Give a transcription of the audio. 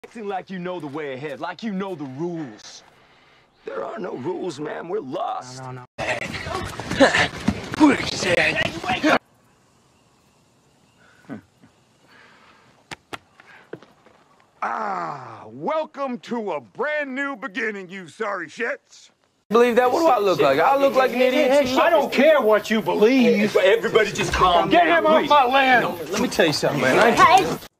Acting like you know the way ahead, like you know the rules. There are no rules, man. We're lost. No. Welcome to a brand new beginning, you sorry shits. Believe that? What do I look like? I look like an idiot. I don't care what you believe. Everybody just calm Get down. him off my land. Let me tell you something, man.